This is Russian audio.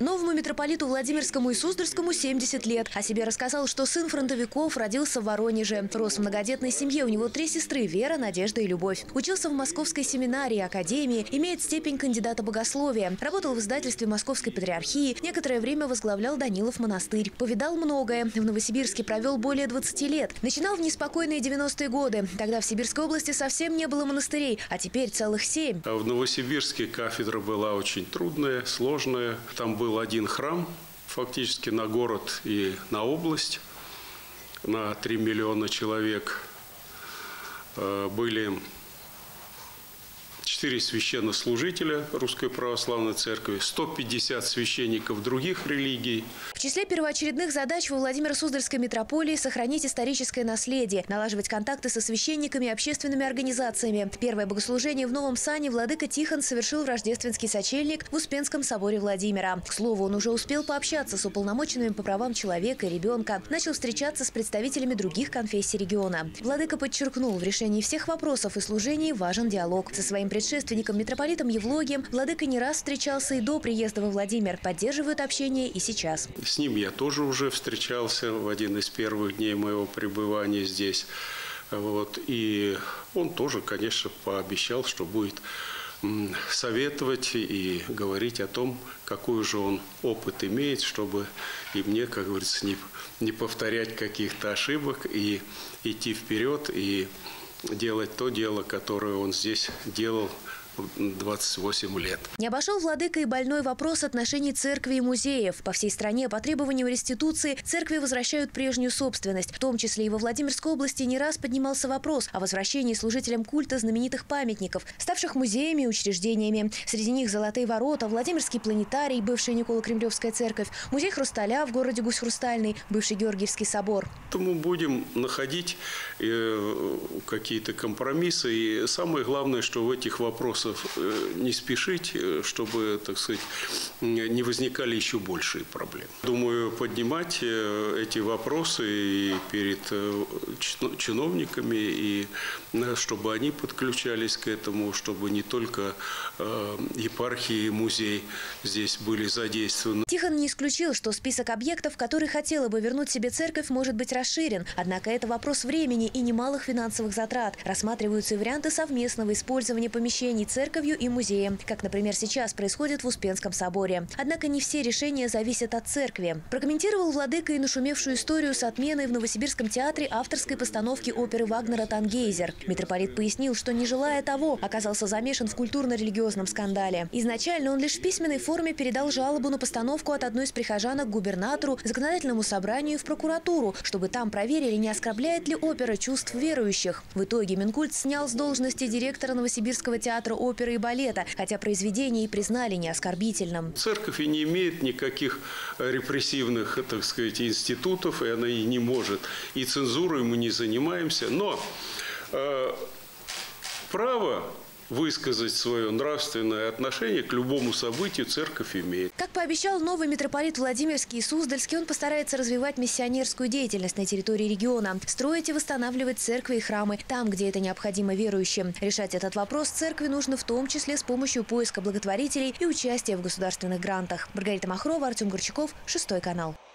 Новому митрополиту Владимирскому и Суздальскому 70 лет. О себе рассказал, что сын фронтовиков, родился в Воронеже. Рос в многодетной семье, у него 3 сестры – Вера, Надежда и Любовь. Учился в Московской семинарии, академии, имеет степень кандидата богословия. Работал в издательстве Московской патриархии, некоторое время возглавлял Данилов монастырь. Повидал многое. В Новосибирске провел более 20 лет. Начинал в неспокойные 90-е годы. Тогда в Сибирской области совсем не было монастырей, а теперь целых 7. В Новосибирске кафедра была очень трудная, сложная. Там был один храм, фактически на город и на область, на 3 миллиона человек. Были 4 священнослужителя Русской Православной Церкви, 150 священников других религий. В числе первоочередных задач во Владимиро-Суздальской митрополии сохранить историческое наследие, налаживать контакты со священниками и общественными организациями. Первое богослужение в Новом Сане владыка Тихон совершил в Рождественский сочельник в Успенском соборе Владимира. К слову, он уже успел пообщаться с уполномоченными по правам человека и ребенка, начал встречаться с представителями других конфессий региона. Владыка подчеркнул, в решении всех вопросов и служений важен диалог. Со своим предшественником митрополитом Евлогием владыка не раз встречался и до приезда во Владимир, поддерживают общение и сейчас. С ним я тоже уже встречался в один из первых дней моего пребывания здесь. И он тоже, конечно, пообещал, что будет советовать и говорить о том, какой же он опыт имеет, чтобы и мне, как говорится, не повторять каких-то ошибок и идти вперед и делать то дело, которое он здесь делал 28 лет. Не обошел владыка и больной вопрос отношений церкви и музеев. По всей стране по требованию реституции церкви возвращают прежнюю собственность. В том числе и во Владимирской области не раз поднимался вопрос о возвращении служителям культа знаменитых памятников, ставших музеями и учреждениями. Среди них Золотые ворота, Владимирский планетарий, бывшая Николо-Кремлевская церковь, музей Хрусталя в городе Гусь-Хрустальный, бывший Георгиевский собор. Мы будем находить какие-то компромиссы. И самое главное, что в этих вопросах не спешить, чтобы, так сказать, не возникали еще большие проблемы. Думаю, поднимать эти вопросы и перед чиновниками, и чтобы они подключались к этому, чтобы не только епархии и музей здесь были задействованы. Тихон не исключил, что список объектов, которые хотела бы вернуть себе церковь, может быть расширен. Однако это вопрос времени и немалых финансовых затрат. Рассматриваются и варианты совместного использования помещений церковью и музеем, как, например, сейчас происходит в Успенском соборе. Однако не все решения зависят от церкви. Прокомментировал владыка и нашумевшую историю с отменой в Новосибирском театре авторской постановки оперы Вагнера «Тангейзер». Митрополит пояснил, что, не желая того, оказался замешан в культурно-религиозном скандале. Изначально он лишь в письменной форме передал жалобу на постановку от одной из прихожанок губернатору, законодательному собранию и в прокуратуру, чтобы там проверили, не оскорбляет ли опера чувств верующих. В итоге Минкульт снял с должности директора Новосибирского театра оперы и балета, хотя произведение и признали неоскорбительным. Церковь и не имеет никаких репрессивных, так сказать, институтов, и она и не может. И цензурой мы не занимаемся. Но право высказать свое нравственное отношение к любому событию церковь имеет. Как пообещал новый митрополит Владимирский и Суздальский, он постарается развивать миссионерскую деятельность на территории региона, строить и восстанавливать церкви и храмы там, где это необходимо верующим. Решать этот вопрос церкви нужно в том числе с помощью поиска благотворителей и участия в государственных грантах. Маргарита Махрова, Артем Горчаков, 6 канал.